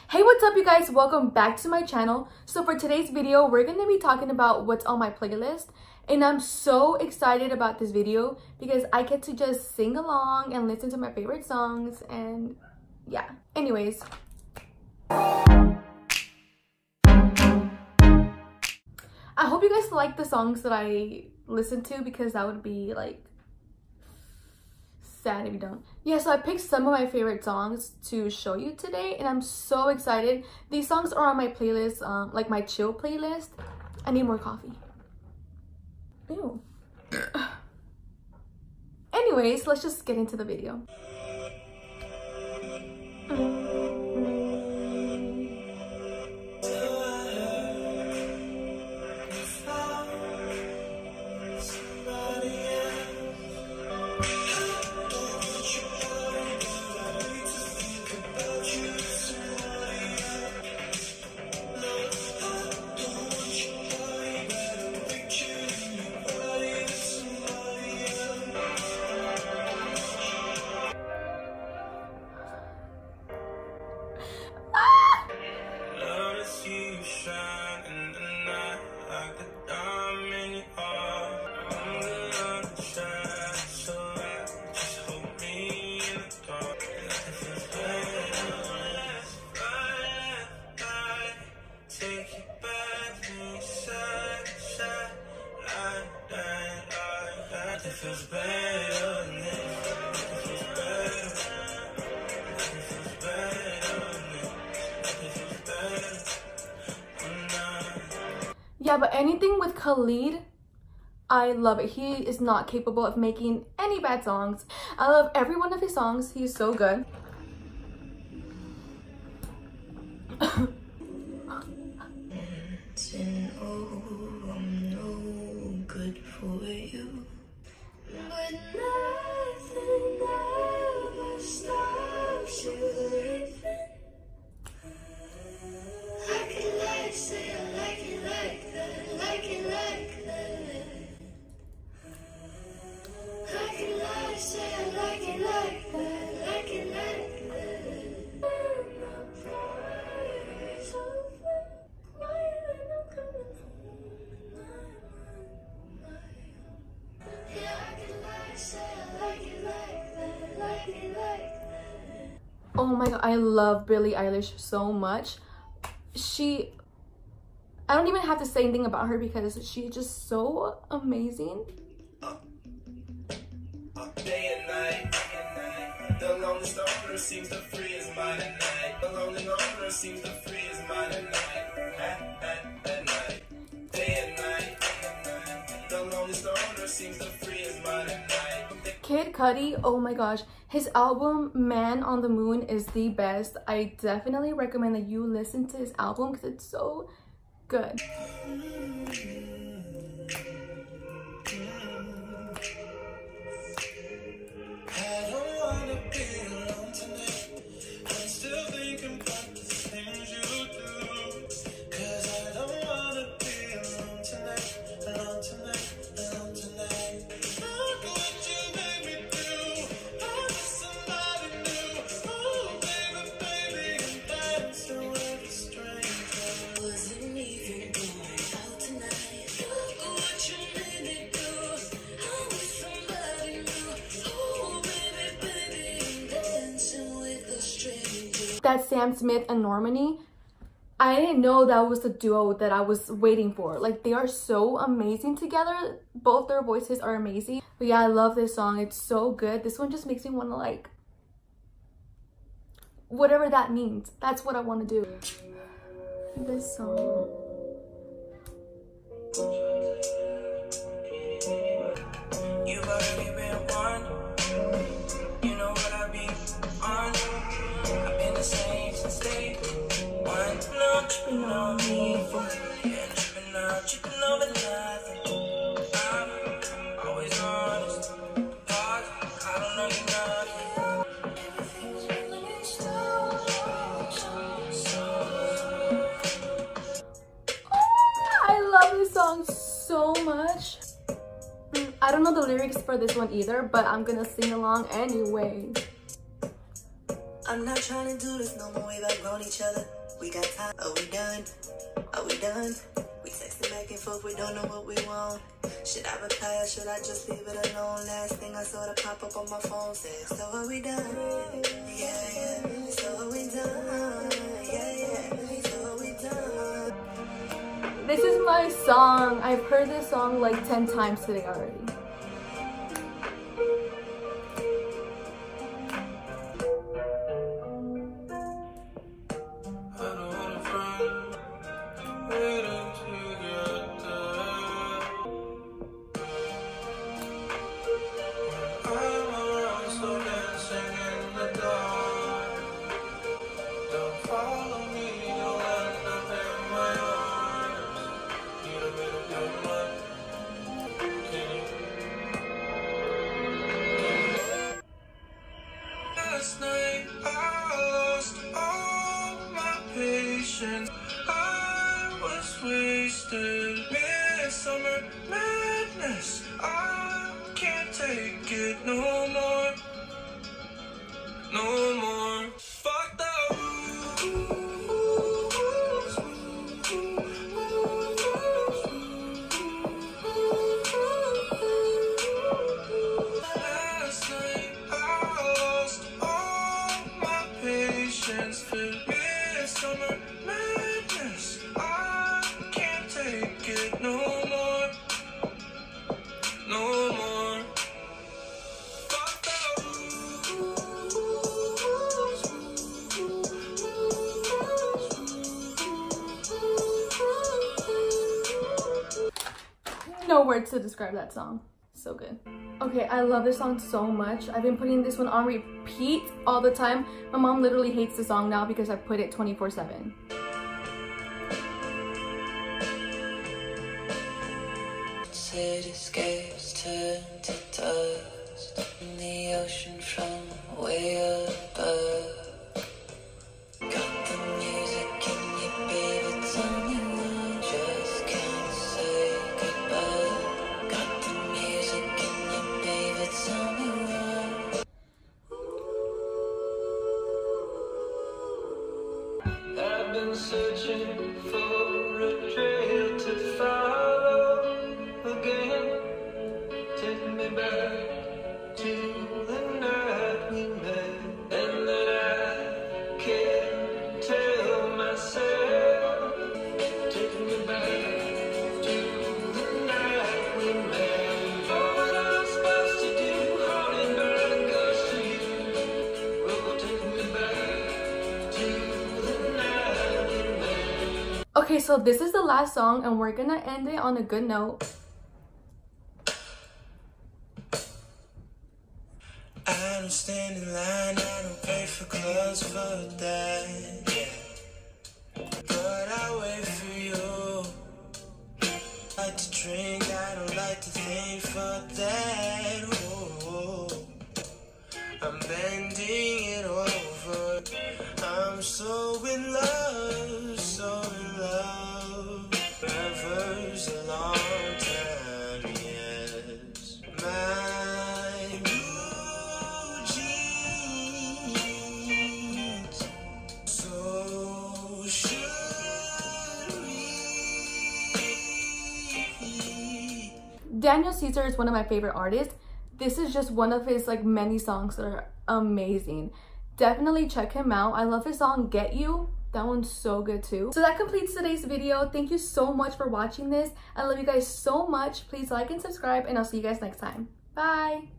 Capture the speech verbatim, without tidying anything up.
Hey, what's up you guys? Welcome back to my channel. So for today's video, we're going to be talking about what's on my playlist. And I'm so excited about this video because I get to just sing along and listen to my favorite songs and yeah. Anyways. I hope you guys like the songs that I listen to because that would be like sad if you don't. Yeah, so I picked some of my favorite songs to show you today and I'm so excited. These songs are on my playlist, um, like my chill playlist. I need more coffee. Ew. Anyways, let's just get into the video. Yeah, but anything with Khalid, I love it. He is not capable of making any bad songs. I love every one of his songs. He's so good. Oh my god, I love Billie Eilish so much. She, I don't even have to say anything about her because she's just so amazing. Day and night, the lonely stalker seems to free his mind at night. The lonely loner seems to free his mind at night. At, at, at night, day and night, the lonely stalker seems to free his mind at night. Kid Cudi, oh my gosh, his album Man on the Moon is the best. I definitely recommend that you listen to his album because it's so good. That Sam Smith and Normani, I didn't know that was the duo that I was waiting for. Like, they are so amazing together. Both their voices are amazing. But yeah, I love this song. It's so good. This one just makes me want to, like, whatever that means. That's what I want to do. This song. You've already been one. You know what I be on. I've been the same since day one. No tripping on me. And tripping out, tripping over nothing. I'm always honest. Pause, I don't know you nothing. Everything's really I love this song so much. I don't know the lyrics for this one either, but I'm gonna sing along anyway. I I'm not trying to do this no more. We've outgrown each other. We got time. Are we done? Are we done? We texting back and forth. We don't know what we want. Should I reply or should I just leave it alone? Last thing I saw to pop up on my phone said, so are we done? Yeah, yeah. So are we done? Yeah, yeah. So are we done? This is my song. I've heard this song like ten times today already. Last night I lost all my patience. I was wasted. Midsummer madness. I can't take it no more. No more. Fuck the rules. Last night I lost all my patience. Midsummer madness. I can't take it no more. No more. Fuck the No words to describe that song. So good. Okay, I love this song so much. I've been putting this one on repeat all the time. My mom literally hates the song now because I put it twenty-four seven. Cityscapes turn to dust in the ocean from way above. Got the music in you, baby, tell me why just can't say goodbye. Got the music in you, baby, tell me why. I've been searching for a trail to follow again. Take me back to the night we met, and that I can't tell myself. Take me back to the night we met. Oh, what I'm supposed to do, haunted by the ghost of you. Oh, take me back to the night we met. Okay, so this is the last song and we're gonna end it on a good note. I don't stand in line, I don't pay for clothes for that, yeah. But I wait for you. I like to drink, I don't like to think for that. Ooh, I'm bending it over. I'm so in love, so in love. Forever's a long time, yes. My blue jeans. So should we? Daniel Caesar is one of my favorite artists. This is just one of his like many songs that are amazing. Definitely check him out. I love his song Get You. That one's so good too. So that completes today's video. Thank you so much for watching this. I love you guys so much. Please like and subscribe and I'll see you guys next time. Bye.